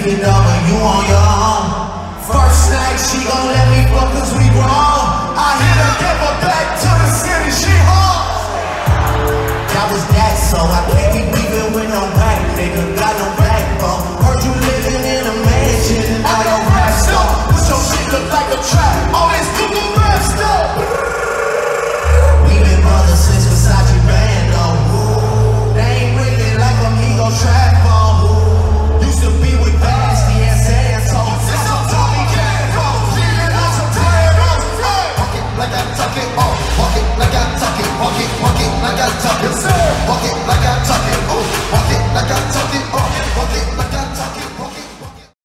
keep it up and you on your own. First night she gon' let me fuck cause we grown. I hit her, give her back to